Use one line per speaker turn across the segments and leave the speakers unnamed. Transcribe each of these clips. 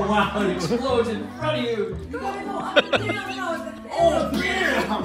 Oh wow, it explodes in front of you!
You gotta go up and down.
Oh damn!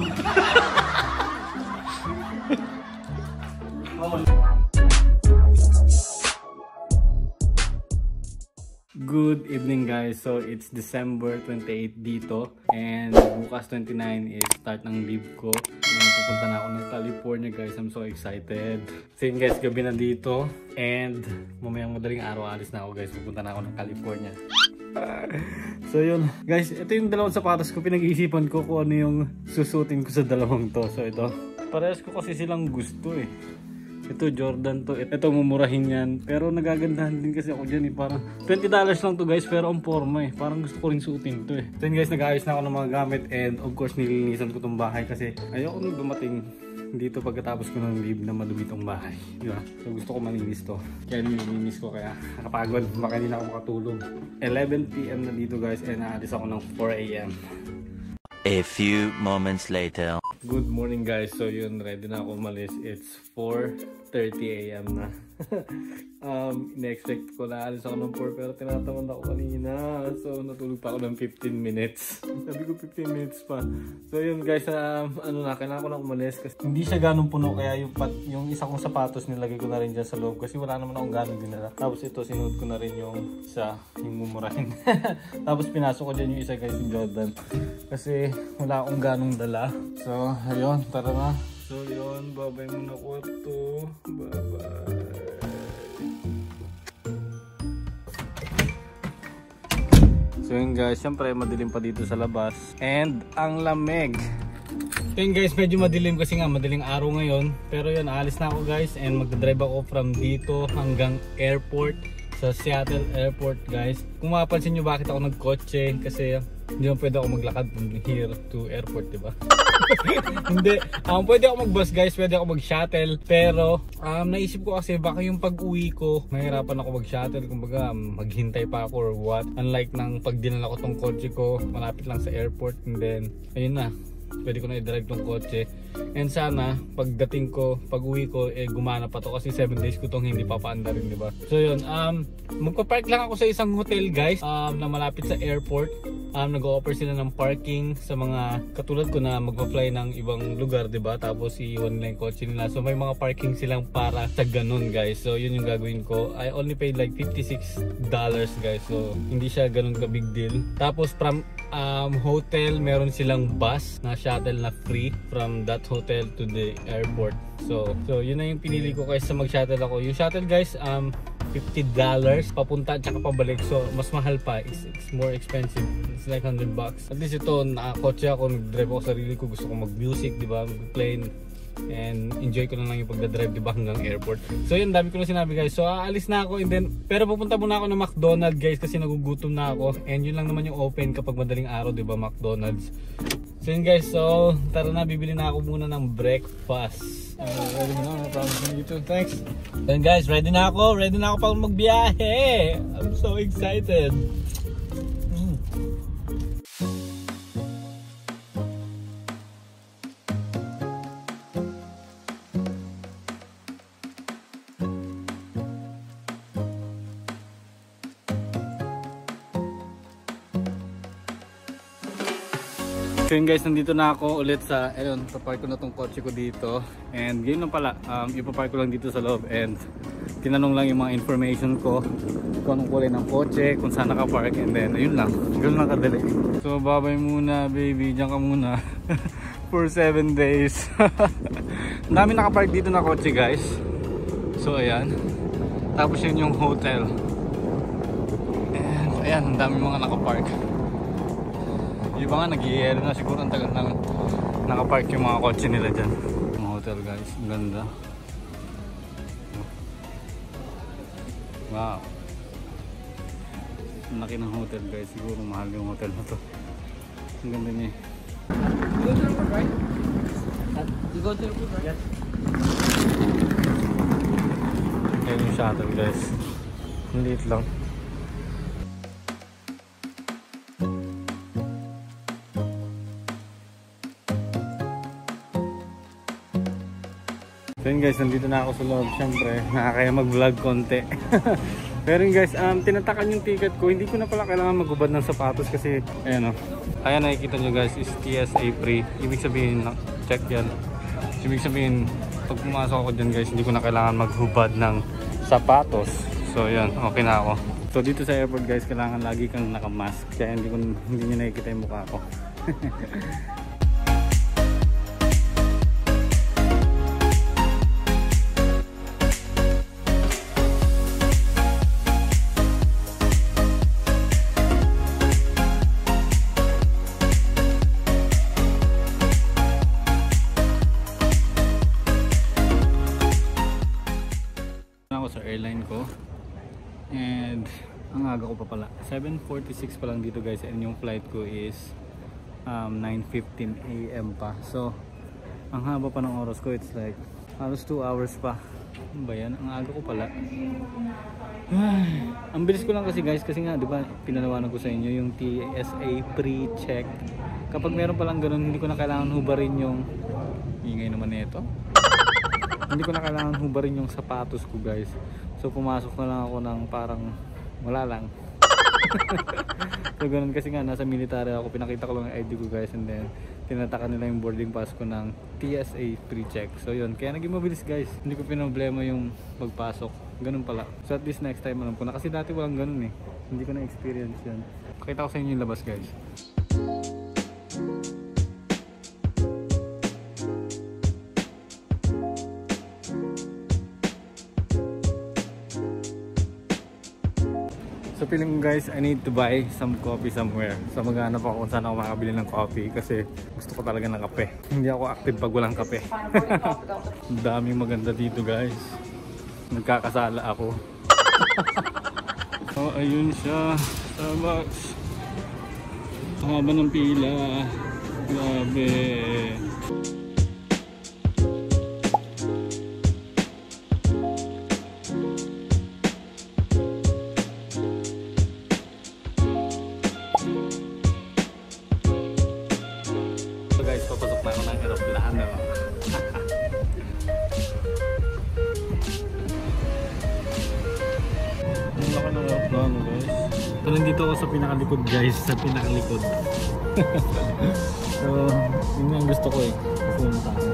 Good evening guys, so it's December 28 dito and bukas 29 is start ng leave ko and pupunta na ako ng California guys. I'm so excited. So yun guys, gabi na dito and mamayang madaling araw alis na ako guys, pupunta na ako ng California. So yun guys, ito yung dalawang sapatos ko, pinag-iisipan ko kung ano yung susutin ko sa dalawang to. So ito, parehas ko kasi silang gusto eh. Ito Jordan to, ito mumurahin yan, pero nagagandahan din kasi ako dyan eh. Parang $20 lang to guys, pero ang forma eh, parang gusto ko rin suotin to eh. So yun guys, nag-ayos na ako ng mga gamit and of course nililinisan ko tong bahay kasi ayoko nung dumating dito pagkatapos ko ng leave na madumi tong bahay, diba? So gusto ko malinis to, kaya nililinis ko, kaya nakapagod, baka hindi na ako makatulog. 11 PM na dito guys and aalis ako ng 4 AM.
A few moments later.
Good morning guys, so yun, ready na ako umalis. It's 4:30 AM na. In-expect ko na alis ako ng 4 pero tinatamad ako kanina, so natulog pa ako ng 15 minutes. Sabi ko 15 minutes pa. So yun guys, kailangan ko na umalis kasi hindi siya ganun puno, kaya yung isa kong sapatos nilagay ko na rin dyan sa loob kasi wala naman akong ganun dinala. Tapos ito sinuot ko na rin yung isa, yung mumurahin. Tapos pinasok ko dyan yung isa guys, yung Jordan, kasi wala akong ganong dala. So ayun, tara na. So yun, babay muna ko ito. Bye-bye. So yun guys, syempre madilim pa dito sa labas. And ang lamig. So yun guys, medyo madilim kasi nga madaling araw ngayon. Pero yun, aalis na ako guys and magdadrive ako from dito hanggang airport. Sa Seattle Airport guys. Kung mapapansin nyo bakit ako nagkotse, kasi hindi mo pwede ako maglakad from here to airport, diba? Hindi, pwede ako mag-bus guys, pwede ako mag-shuttle, pero naisip ko kasi baka yung pag-uwi ko mahirapan ako mag-shuttle, kumbaga maghintay pa ako or what. Unlike nang pag dinala ko tong kotse ko, malapit lang sa airport, and then ayun na, pwede ko na i-drive tong kotse. And sana pagdating ko, pag-uwi ko, gumana pa to kasi 7 days ko tong hindi papaanda rin, diba? So yun, magpa-park lang ako sa isang hotel guys, na malapit sa airport. Nag-o-offer sila ng parking sa mga katulad ko na magpa-fly ng ibang lugar, diba? Tapos iiwan nila yung kotse nila. So may mga parking silang para sa ganun guys. So yun yung gagawin ko. I only paid like $56 guys. So hindi siya ganun ka big deal. Tapos from hotel, meron silang bus na shuttle na free from that hotel to the airport. So yun na yung pinili ko guys sa mag-shuttle ako. Yung shuttle guys, $50 papunta at saka pabalik. So mas mahal pa, it's more expensive. It's like $100. At least ito, nakakotse ako, nag-drive ako sarili ko, gusto ko mag-music, diba, mag-play and enjoy ko na lang yung pagdadrive, diba, hanggang airport. So yun, dami ko na sinabi guys. So aalis na ako and then, pero pupunta muna ako ng McDonald's guys kasi nagugutom na ako, and yun lang naman yung open kapag madaling araw, diba, McDonald's. So yun guys, so tara na, bibili na ako muna ng breakfast. Ready na, promise me too. Thanks. Then guys, ready na ako pa magbiyahe. I'm so excited. So yun guys, nandito na ako ulit sa, ayun, papark ko na tong kotse ko dito. And yun lang pala, ipapark ko lang dito sa loob and tinanong lang yung mga information ko kung anong kulay ng kotse, kung saan nakapark, and then ayun lang, ganun lang kadali. So babay muna baby, dyan ka muna for 7 days. Ang dami nakapark dito na kotse guys. So ayan, tapos yun yung hotel. And ayan, ang dami mga nakapark. Iba nga nag-ielo na siguro, ang tagal nang nakapark yung mga kotse nila dyan. Yung hotel guys, ang ganda. Wow, ang laki ng hotel guys, siguro mahal yung hotel na to. Ang ganda niya. You go to the airport, right? You go to the airport, right? Yes. Ayan yung shuttle guys, ang liit lang. So yun guys, nandito na ako sa loob. Siyempre, nakakaya mag-vlog konti. Pero yun guys, tinatakan yung ticket ko. Hindi ko na pala kailangan maghubad ng sapatos kasi ayan o. Ayan, nakikita nyo guys is TSA free. Ibig sabihin, check yan. Ibig sabihin, pag pumasok ako dyan guys, hindi ko na kailangan maghubad ng sapatos. So yan, okay na ako. So dito sa airport guys, kailangan lagi kang nakamask. Kaya hindi nyo nakikita yung mukha ko. Ako sa airline ko and ang aga ko pa pala 7:46 pa lang dito guys, and yung flight ko is 9:15 AM pa, so ang haba pa ng oras ko. It's like halos 2 hours pa. Ano ba yan? Ang aga ko pala. Ang bilis ko lang kasi guys, kasi nga diba pinanawanan ko sa inyo yung TSA pre-check. Kapag meron palang ganun, hindi ko na kailangan hubarin yung ingay naman nito. Hindi ko na kailangan hubarin yung sapatos ko guys. So pumasok na lang ako ng parang wala lang. So ganun kasi nga, nasa military ako, pinakita ko lang yung ID ko guys, and then tinataka nila yung boarding pass ko ng TSA pre-check. So yun, kaya naging mabilis guys. Hindi ko pinoblema yung magpasok. Ganun pala. So at least next time alam ko na, kasi dati walang ganun eh. Hindi ko na experience yun. Pakita ko sa inyo yung labas guys. So feeling ko guys, I need to buy some coffee somewhere. So maghanap ako kung saan ako makabili ng coffee kasi gusto ko talaga ng kape. Hindi ako active pag walang kape. Daming maganda dito guys. Nagkakasala ako. So ayun siya, Starbucks. Haba ng pila. Grabe. Guys, papasok na ako ng aeroplano. Ang laki ng aeroplano guys. So nandito ako sa pinakalikod guys, sa pinakalikod. So yun ang gusto ko eh, pupunta ako.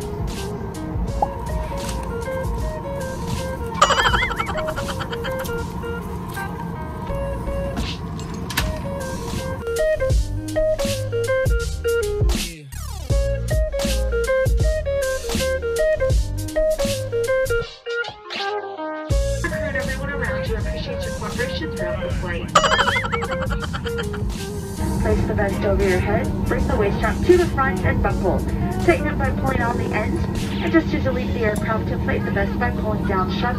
Place the vest over your head, bring the waist strap to the front and buckle. Tighten it by pulling on the end, and just use to leave the aircraft to inflate the vest by pulling down strap.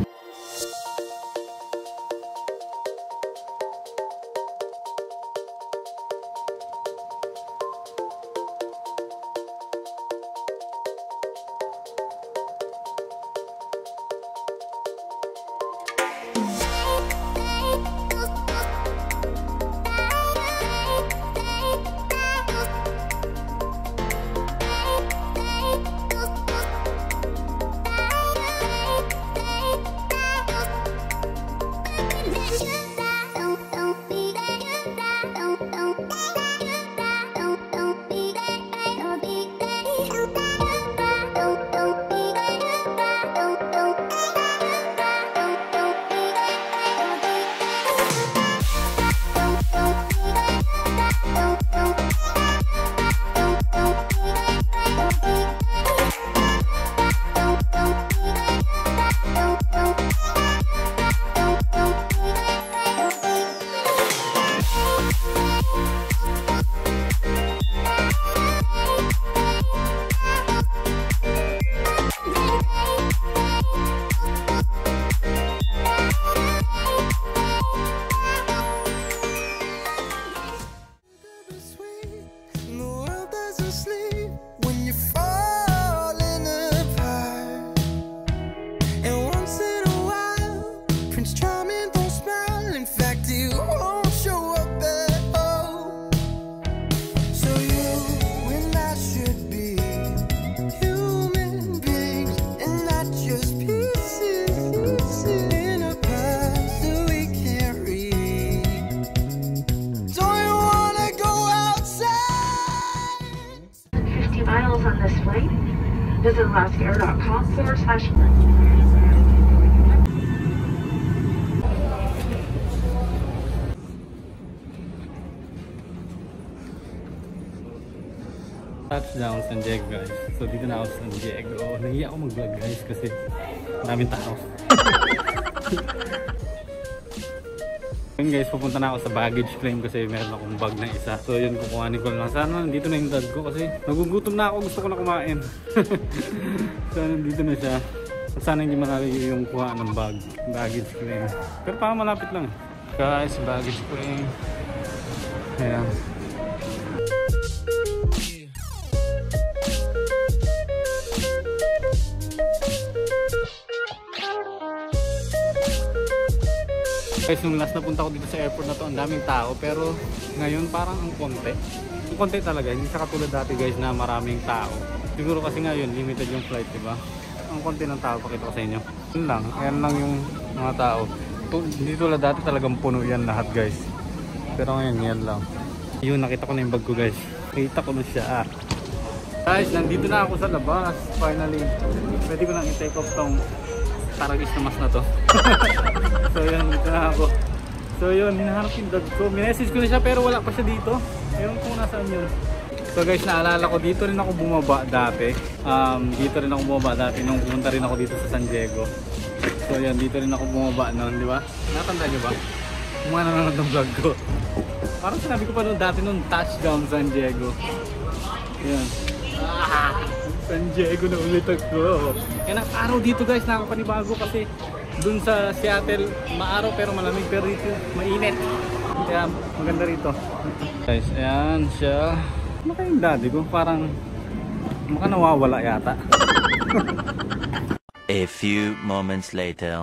Visit alaskaair.com/.
Touchdown San Diego guys. So dito na ako sa San Diego. Nahiya ako mag-vlog guys kasi maraming tao. Yun guys, pupunta na ako sa baggage claim kasi meron akong bag na isa. So yun, kukuhanin ko lang. Sana nandito na yung dad ko kasi nagugutom na ako, gusto ko na kumain. So nandito na siya. Sana hindi marami yung kuha ng baggage claim. Pero pa malapit lang. Guys, baggage claim. Ayan. Guys, nung last na punta ko dito sa airport na to, ang daming tao, pero ngayon parang ang konti. Ang konti talaga, hindi sa katulad dati guys na maraming tao. Siguro kasi ngayon, limited yung flight, diba? Ang konti ng tao, pakita ko sa inyo. Yun lang, ayan lang yung mga tao. Hindi tulad dati talagang puno yan lahat guys. Pero ngayon, yan lang. Yun, nakita ko na yung bag ko guys. Nakita ko na siya. Guys, nandito na ako sa labas. Finally, pwede ko nang i-take off tong taragis na mas na to. So yun, dito na ako. So yun, hinahanap yung dad ko. Minessage ko na siya pero wala pa siya dito. Ewan kung nasaan yun. So guys, naalala ko, dito rin ako bumaba dati. Dito rin ako bumaba dati nung pumunta rin ako dito sa San Diego. So yun, dito rin ako bumaba noon, di ba? Natanda nyo ba? Kung mga nanonood ng vlog ko. Parang sinabi ko pa noon dati nung touchdown San Diego. Yan. San Diego na ulit ako. Yan ang araw dito guys, nakakapanibago kasi dun sa Seattle maaraw pero malamig, pero dito mainit. Kaya maganda rito. Guys, ayan siya. Ano kayong daddy ko? Parang maka nawawala yata.
A few moments later.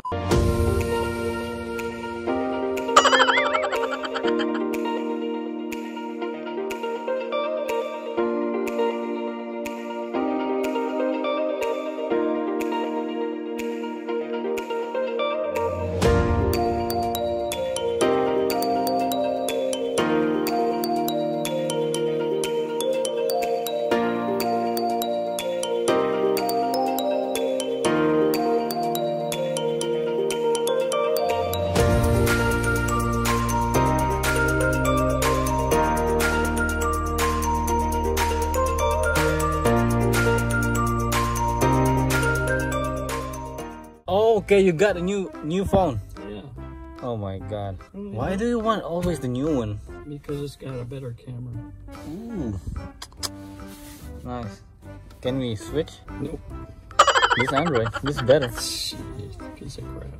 Okay, you got a new phone.
Yeah,
Oh my god. Why do you want always the new one?
because it's got a better camera.
Ooh. Nice. Can we switch?
Nope.
This Android. This is better.
Shit, piece of crap.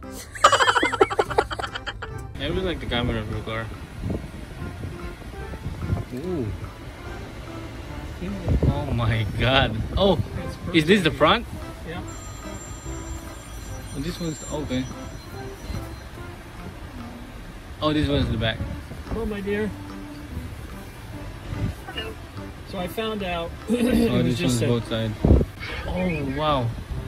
I really like the camera of your car. Ooh. Oh my god. Oh, is this the front?
Yeah.
Oh, this one's okay. Oh, this one's the back.
Hello, my dear. So I found out.
Oh,
it was
this one's
just
both sides. Oh wow.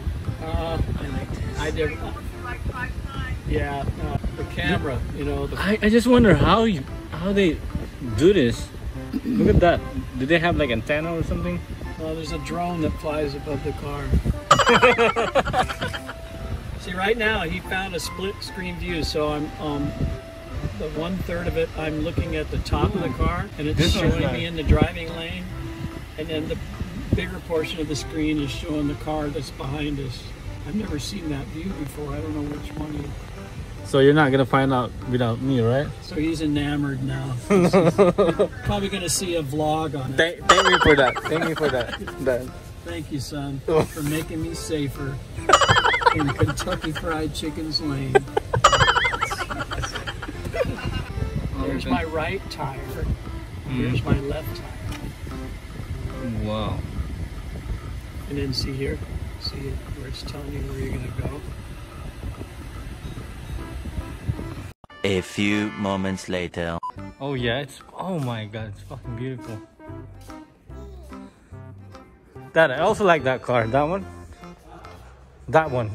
I never. Yeah, the camera. You know,
I just wonder how they do this. Look at that. Do they have like antenna or something?
there's a drone that flies above the car. See, right now he found a split screen view, so I'm the 1/3 of it. I'm looking at the top of the car, and it's
This one's
showing
nice.
me in the driving lane, and then the bigger portion of the screen is showing the car that's behind us. I've never seen that view before. I don't know which one.
So you're not gonna find out without me, right?
So he's enamored now. Probably gonna see a vlog on it.
Thank me for that. Thank you for that.
Thank you, son, for making me safer in Kentucky Fried Chicken's lane. Here's my right tire. Here's my left tire.
Wow.
And then see here, see where it's telling you where you're gonna go.
A few moments later.
Oh yeah, oh my god, it's fucking beautiful. Dad, I also like that car. That one. That one.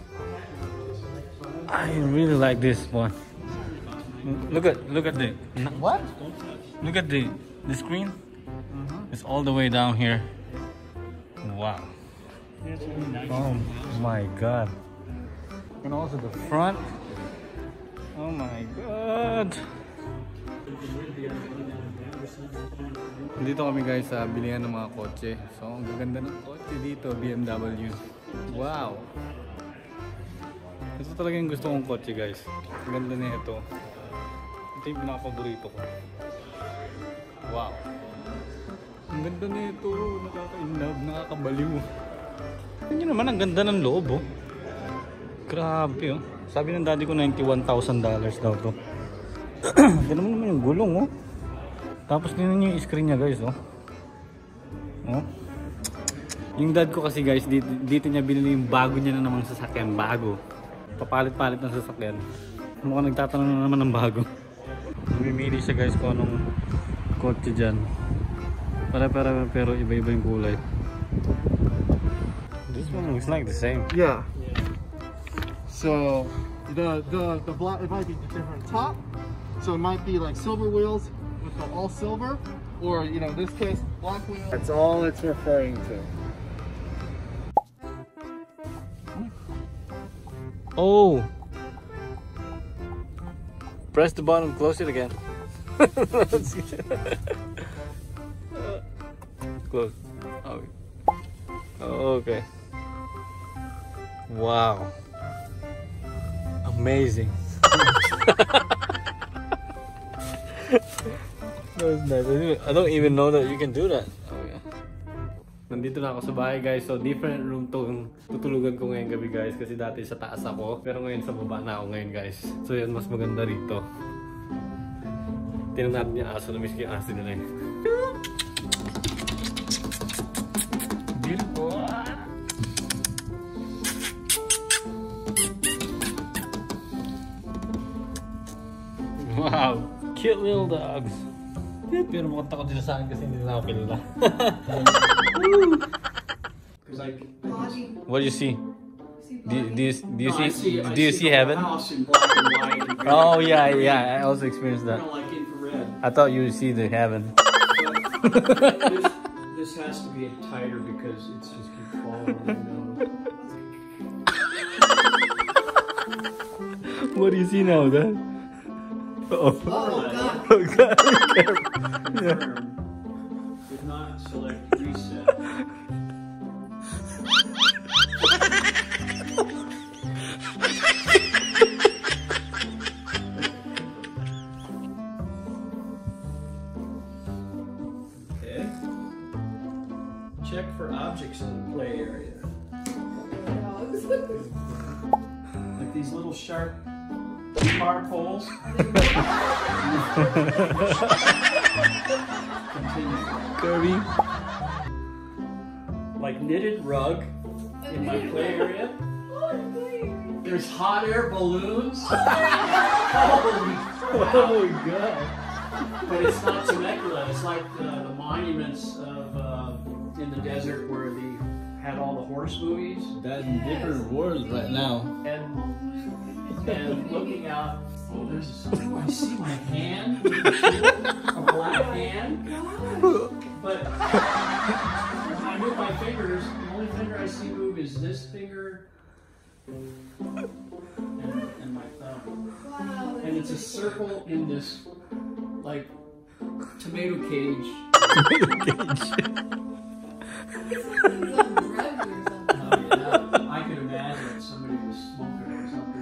I really like this one. Look at the what? Look at the screen. It's all the way down here. Wow. Oh my god. And also the front. Oh my god. Dito kami guys sa bilihan ng mga kotse. So ang gaganda ng kotse dito, BMW. Wow. Ito talaga yung gusto kong kotse guys. Ang ganda na ito. Ito yung pinaka-paborito ko. Wow. Ang ganda na ito. Nakaka-inlove, nakakabaliw. Tingnan nyo naman, ang ganda ng loob oh. Grabe oh. Sabi ng daddy ko $91,000 daw to. Ganun naman yung gulong oh. Tapos tingnan nyo yung screen niya guys oh. Oh. Yung dad ko kasi guys, dito niya binili yung bago niya na namang sasakyan. Bago. Papalit-palit ng sasakyan. Mukhang nagtatanong na naman ng bago. Mamimili siya guys kung anong kotse dyan. Pero iba-iba yung kulay. This one looks like the same.
Yeah. So the black, it might be a different top. So it might be like silver wheels with the all silver, or you know, in this case, black wheels. That's all it's referring to.
Oh! Press the button, close it again. Close. Okay. Oh, okay. Wow. Amazing. That was nice. I don't even know that you can do that. Oh, yeah. Nandito na ako sa bahay guys. So different room tong tutulugan ko ngayong gabi guys. Kasi dati sa taas ako. Pero ngayon sa baba na ako ngayon guys. So yun, mas maganda rito. Tingnan natin yung aso. Namiss ko yung aso nila eh. Beautiful. Wow. Cute little dogs. Pero mukhang takot sila sa akin kasi hindi na ako kilala. What do you see? Do you see heaven? Oh yeah, I also experienced that. I thought you would see the heaven.
This has to be tighter because it's just keep falling on the nose.
What do you see now, Dad? Oh God! Oh God! Yeah.
Did not select reset. Okay. Check for objects in the play area. Like these little sharp bar poles.
Kirby.
Like knitted rug in my play area. There's hot air balloons. Holy crap.
Oh my God!
But it's not Temecula. It's like the monuments of in the desert where they had all the horse movies.
That's in different worlds right now.
And looking out, oh, I see my hand, a black hand. But when I move my fingers, the only finger I see move is this finger and my thumb. And it's a circle in this, like, tomato cage. Yeah, I could imagine somebody was smoking or something.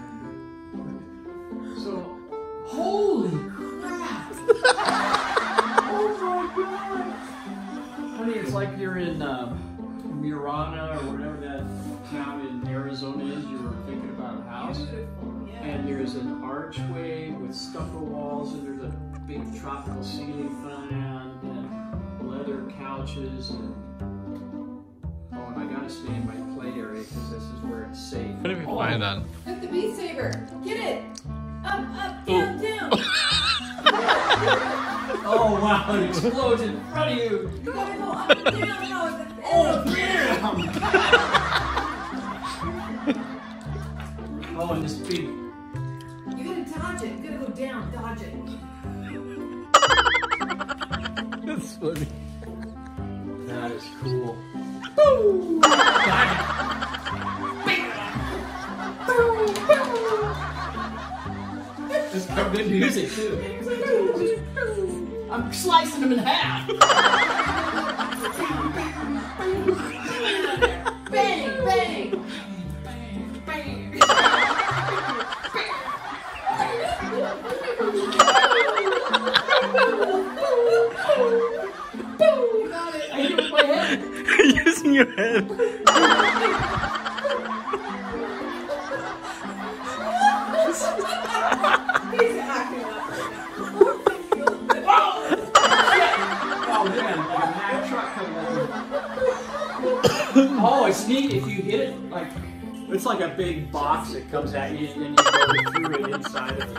So, holy crap! Oh my God! Honey, it's like you're in Murana or whatever that town in Arizona is. You were thinking about a house, and there's an archway with stucco walls, and there's a big tropical ceiling fan and leather couches. And oh, and I gotta stay in my play area because this is where it's safe.
What if you find that?
Like the Beat Saber. Get it. Up, down, down.
Oh wow, it explodes in front of you.
You gotta go up, down, no.
Oh damn! Oh, and this big.
You gotta dodge it. You gotta go down, dodge it.
That's funny.
That is cool. This is good music too. I'm slicing them in half.
Bang, bang.
I hit it with my head.
Using your head.
He's acting up right
Oh man, like a Mack truck coming at you. Oh, it's neat if you hit it like it's like a big box that comes at you and you go through it inside of it.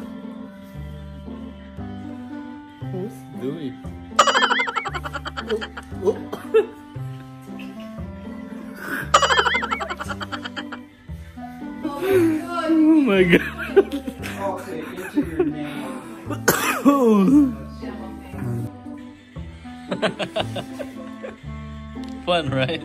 Who's doing? Oh my god.
Okay, into your name.
Fun, right?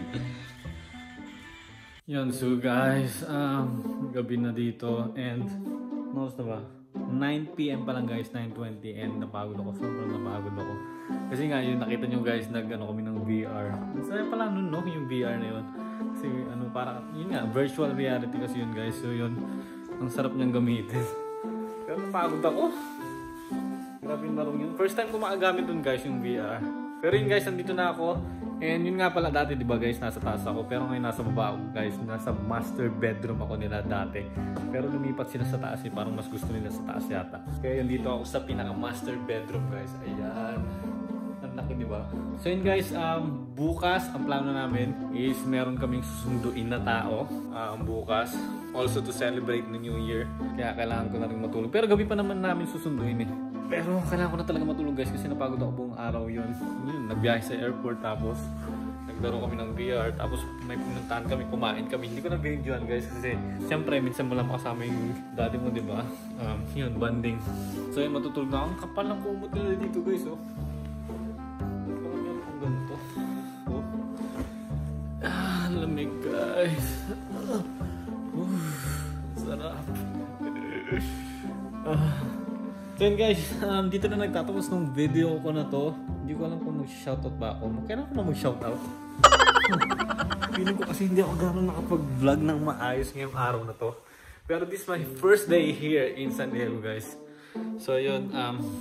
Yun, so guys, gabi na dito and most na ba? 9 PM pa lang guys, 9:20 and napagod ako, sobrang napagod ako. Kasi nga yun, nakita nyo guys, nag-ano kami ng VR. Masaya pala nun, no? Yung VR na yun. Kasi ano, parang, yun nga, virtual reality kasi yun guys. So yun, ang sarap niyang gamitin. Pero napagod ako. Grabe yung larong yun. First time ko makagamit dun guys, yung VR. Pero yun guys, nandito na ako. And yun nga pala dati, di ba guys, nasa taas ako. Pero ngayon nasa baba ako guys, nasa master bedroom ako nila dati. Pero lumipat sila sa taas parang mas gusto nila sa taas yata. Kaya yun dito ako sa pinaka master bedroom guys. Ayan. Ang laki, di ba? So yun guys, bukas ang plano namin is meron kaming susunduin na tao bukas. Also to celebrate the New Year. Kaya kailangan ko na rin matulog. Pero gabi pa naman namin susunduin eh. Pero kailangan ko na talaga matulog guys kasi napagod ako buong araw yun. Nagbiyahe sa airport tapos naglaro kami ng VR tapos may pinuntahan kami, kumain kami. Hindi ko na binidyoan guys kasi siyempre minsan mo lang makasama yung daddy mo, di ba? Yun, banding. So yun, matutulog na ako. Ang kapal ng kumot nila dito guys, oh. Parang meron kong ganito. Oh. Lamig guys. Sarap. So yun guys, dito na nagtatapos ng video ko na to. Hindi ko alam kung mag-shoutout ba ako. Kailan ko na mag-shoutout? Feeling ko kasi hindi ako gano'n nakapag-vlog ng maayos ngayong araw na to. Pero this is my first day here in San Diego guys. So yun,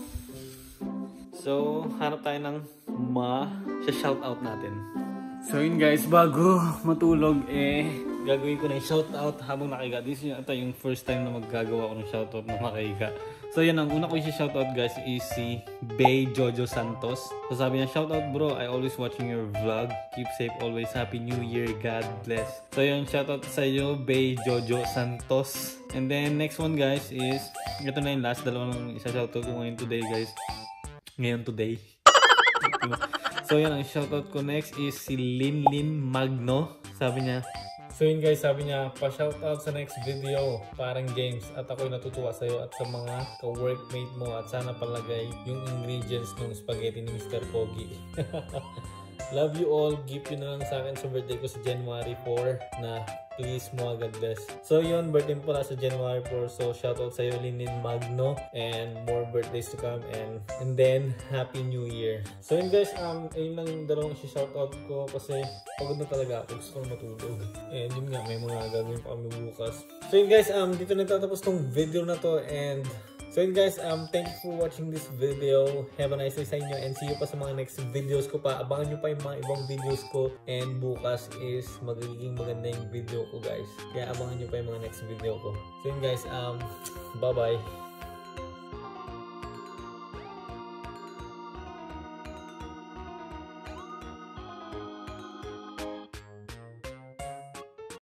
so hanap tayo ng ma-shoutout natin. So yun guys, bago matulog gagawin ko na yung shoutout habang nakahiga. This is yung first time na maggagawa ko ng shoutout na makahiga. So yan, ang una ko yung shoutout guys is si Bay Jojo Santos. So sabi niya, shoutout bro, I always watching your vlog. Keep safe always, happy new year, God bless. So yun, shoutout sa iyo, Bay Jojo Santos. And then next one guys is, ito na yung last, dalawang isa shoutout ko ngayon today guys. Ngayon today. So yan, ang shoutout ko next is si Linlin Magno. Sabi niya, so yun guys, sabi niya, pa-shoutout sa next video, parang James, at ako'y natutuwa sa'yo at sa mga ka-workmate mo at sana palagay yung ingredients ng spaghetti ni Mr. Pogi. Love you all, gift yun na lang sa akin sa birthday ko sa January 4 na please mo, God bless. So yun, birthday mo pala sa January 4, so shoutout sa'yo Linin Magno and more birthdays to come and then Happy New Year. So yun guys, ayun lang yung dalawang shoutout ko kasi pagod na talaga ako, gusto kong matulog. And yun nga, may mga gagawin pa kami bukas. So yun guys, dito nagtatapos tong video na to and so yun guys, thank you for watching this video. Have a nice day sa inyo and see you pa sa mga next videos ko pa. Abangan nyo pa yung mga ibang videos ko and bukas is magiging maganda yung video ko guys. Kaya abangan nyo pa yung mga next video ko. So yun guys, bye bye.